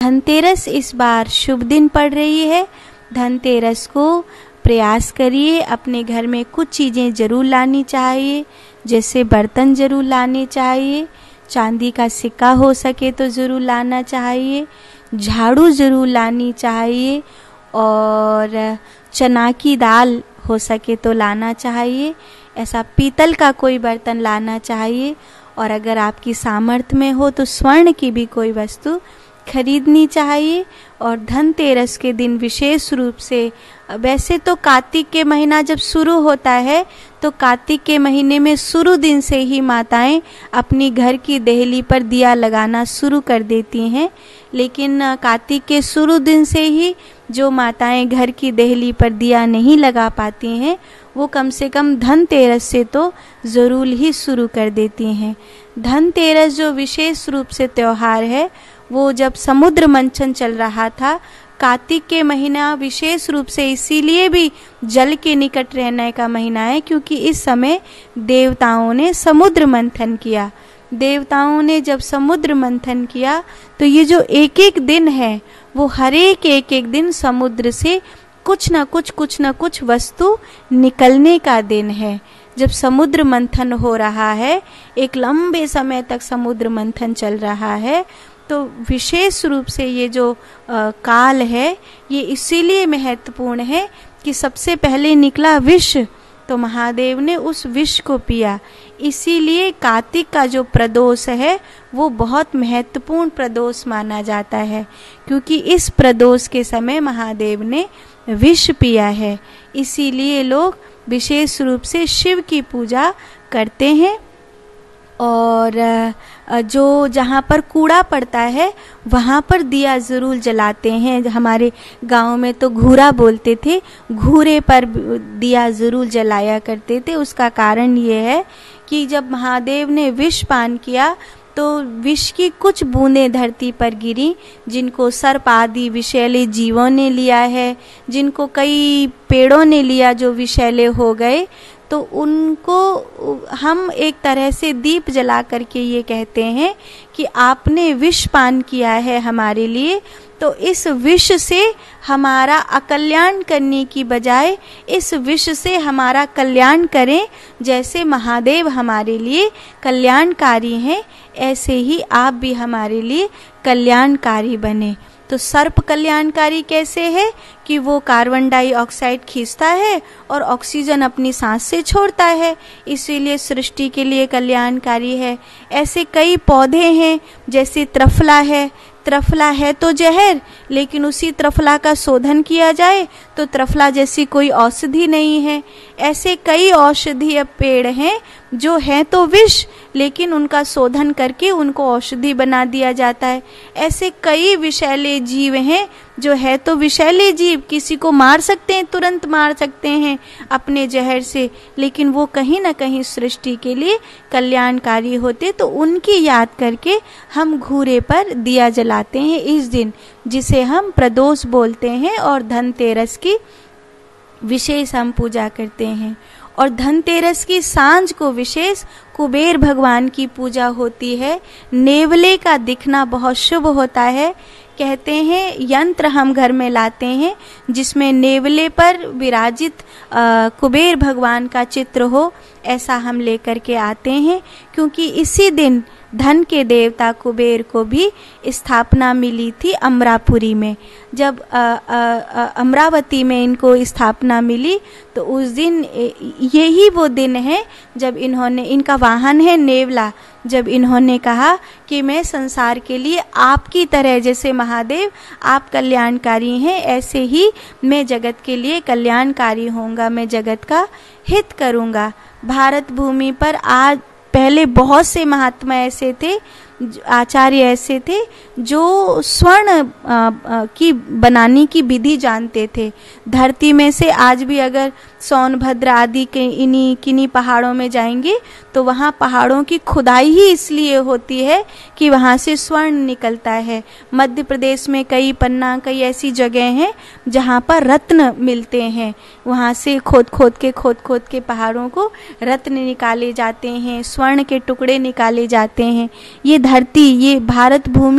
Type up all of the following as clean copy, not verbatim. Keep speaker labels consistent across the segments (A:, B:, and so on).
A: धनतेरस इस बार शुभ दिन पड़ रही है। धनतेरस को प्रयास करिए, अपने घर में कुछ चीज़ें ज़रूर लानी चाहिए, जैसे बर्तन ज़रूर लाने चाहिए, चांदी का सिक्का हो सके तो ज़रूर लाना चाहिए, झाड़ू ज़रूर लानी चाहिए, और चना की दाल हो सके तो लाना चाहिए। ऐसा पीतल का कोई बर्तन लाना चाहिए, और अगर आपकी सामर्थ्य में हो तो स्वर्ण की भी कोई वस्तु खरीदनी चाहिए। और धनतेरस के दिन विशेष रूप से, वैसे तो कार्तिक के महीना जब शुरू होता है तो कार्तिक के महीने में शुरू दिन से ही माताएं अपनी घर की देहली पर दिया लगाना शुरू कर देती हैं, लेकिन कार्तिक के शुरू दिन से ही जो माताएं घर की देहली पर दिया नहीं लगा पाती हैं वो कम से कम धनतेरस से तो ज़रूर ही शुरू कर देती हैं। धनतेरस जो विशेष रूप से त्यौहार है वो जब समुद्र मंथन चल रहा था, कार्तिक के महीना विशेष रूप से इसीलिए भी जल के निकट रहने का महीना है क्योंकि इस समय देवताओं ने समुद्र मंथन किया। देवताओं ने जब समुद्र मंथन किया तो ये जो एक एक दिन है वो हर एक दिन समुद्र से कुछ न कुछ वस्तु निकलने का दिन है। जब समुद्र मंथन हो रहा है, एक लंबे समय तक समुद्र मंथन चल रहा है, तो विशेष रूप से ये जो काल है ये इसीलिए महत्वपूर्ण है कि सबसे पहले निकला विष, तो महादेव ने उस विष को पिया। इसीलिए कार्तिक का जो प्रदोष है वो बहुत महत्वपूर्ण प्रदोष माना जाता है, क्योंकि इस प्रदोष के समय महादेव ने विष पिया है। इसीलिए लोग विशेष रूप से शिव की पूजा करते हैं, और जो जहाँ पर कूड़ा पड़ता है वहाँ पर दिया ज़रूर जलाते हैं। हमारे गांव में तो घूरा बोलते थे, घूरे पर दिया ज़रूर जलाया करते थे। उसका कारण ये है कि जब महादेव ने विष पान किया तो विष की कुछ बूंदें धरती पर गिरी, जिनको सर्प आदि विषैले जीवों ने लिया है, जिनको कई पेड़ों ने लिया जो विषैले हो गए, तो उनको हम एक तरह से दीप जला करके ये कहते हैं कि आपने विष पान किया है हमारे लिए, तो इस विष से हमारा अकल्याण करने की बजाय इस विष से हमारा कल्याण करें। जैसे महादेव हमारे लिए कल्याणकारी हैं, ऐसे ही आप भी हमारे लिए कल्याणकारी बने। तो सर्प कल्याणकारी कैसे है कि वो कार्बन डाइऑक्साइड खींचता है और ऑक्सीजन अपनी सांस से छोड़ता है, इसीलिए सृष्टि के लिए कल्याणकारी है। ऐसे कई पौधे हैं, जैसे त्रिफला है। त्रिफला है तो जहर, लेकिन उसी त्रिफला का शोधन किया जाए तो त्रिफला जैसी कोई औषधि नहीं है। ऐसे कई औषधीय पेड़ हैं जो हैं तो विष, लेकिन उनका शोधन करके उनको औषधि बना दिया जाता है। ऐसे कई विषैले जीव हैं जो है तो विषैले जीव, किसी को मार सकते हैं, तुरंत मार सकते हैं अपने जहर से, लेकिन वो कहीं ना कहीं सृष्टि के लिए कल्याणकारी होते। तो उनकी याद करके हम घूरे पर दिया जलाते हैं इस दिन, जिसे हम प्रदोष बोलते हैं, और धनतेरस की विशेष हम पूजा करते हैं। और धनतेरस की सांझ को विशेष कुबेर भगवान की पूजा होती है। नेवले का दिखना बहुत शुभ होता है। कहते हैं यंत्र हम घर में लाते हैं जिसमें नेवले पर विराजित कुबेर भगवान का चित्र हो, ऐसा हम लेकर के आते हैं, क्योंकि इसी दिन धन के देवता कुबेर को भी स्थापना मिली थी अमरापुरी में। जब अमरावती में इनको स्थापना मिली तो उस दिन यही वो दिन है जब इन्होंने, इनका वाहन है नेवला, जब इन्होंने कहा कि मैं संसार के लिए आपकी तरह, जैसे महादेव आप कल्याणकारी हैं ऐसे ही मैं जगत के लिए कल्याणकारी होऊंगा, मैं जगत का हित करूंगा। भारत भूमि पर आज पहले बहुत से महात्मा ऐसे थे, आचार्य ऐसे थे जो स्वर्ण की बनाने की विधि जानते थे। धरती में से आज भी अगर सोनभद्र आदि के इन्हीं किन्हीं पहाड़ों में जाएंगे तो वहाँ पहाड़ों की खुदाई ही इसलिए होती है कि वहाँ से स्वर्ण निकलता है। मध्य प्रदेश में कई पन्ना, कई ऐसी जगह हैं जहाँ पर रत्न मिलते हैं, वहाँ से खोद खोद के पहाड़ों को रत्न निकाले जाते हैं, स्वर्ण के टुकड़े निकाले जाते हैं। ये धरती, ये भारत भूमि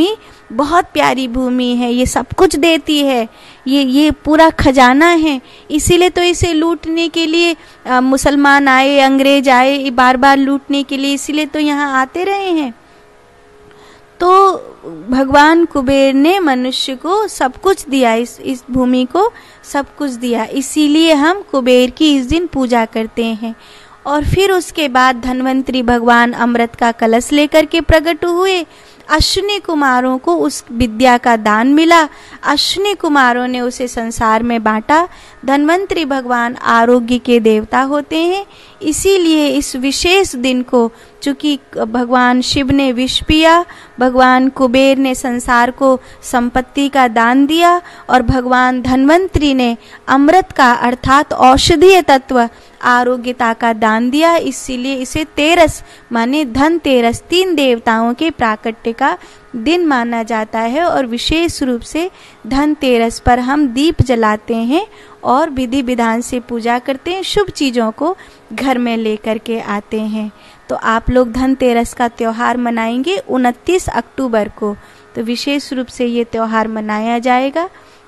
A: बहुत प्यारी भूमि है, ये सब कुछ देती है, ये पूरा खजाना है। इसीलिए तो इसे लूटने के लिए मुसलमान आए, अंग्रेज आए, बार बार लूटने के लिए, इसीलिए तो यहाँ आते रहे हैं। तो भगवान कुबेर ने मनुष्य को सब कुछ दिया, इस भूमि को सब कुछ दिया, इसीलिए हम कुबेर की इस दिन पूजा करते हैं। और फिर उसके बाद धन्वंतरी भगवान अमृत का कलश लेकर के प्रकट हुए। अश्विनी कुमारों को उस विद्या का दान मिला, अश्विनी कुमारों ने उसे संसार में बांटा। धन्वंतरी भगवान आरोग्य के देवता होते हैं, इसीलिए इस विशेष दिन को, चूँकि भगवान शिव ने विष पिया, भगवान कुबेर ने संसार को संपत्ति का दान दिया और भगवान धन्वंतरी ने अमृत का अर्थात औषधीय तत्व आरोग्यता का दान दिया, इसीलिए इसे तेरस माने धनतेरस, 3 देवताओं के प्राकट्य का दिन माना जाता है। और विशेष रूप से धनतेरस पर हम दीप जलाते हैं और विधि विधान से पूजा करते हैं, शुभ चीज़ों को घर में लेकर के आते हैं। तो आप लोग धनतेरस का त्यौहार मनाएंगे 29 अक्टूबर को, तो विशेष रूप से ये त्यौहार मनाया जाएगा।